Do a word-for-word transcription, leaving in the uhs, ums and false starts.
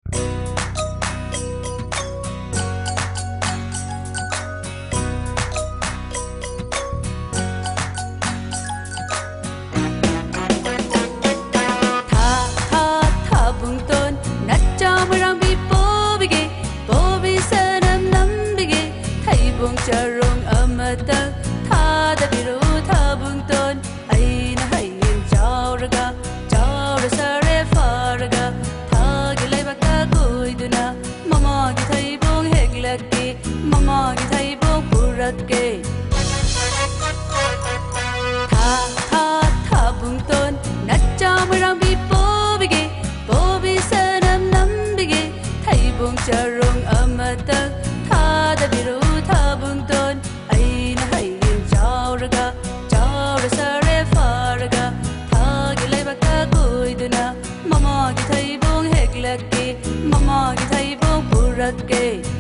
Charong amata thada biru thabung ton aina hayin chauraga chaura sare faraga thagi laibaka goiduna mama gi thaibong heglake mama gi thaibong purakke tha tha thabung ton nachamrang bi pobige bobi sanam nambige thaibong charong amata thada biru thabung ton aina hayin chauraga chaura sare faraga thagi laibaka goiduna mama gi thaibong heglake mama gi thaibong purakke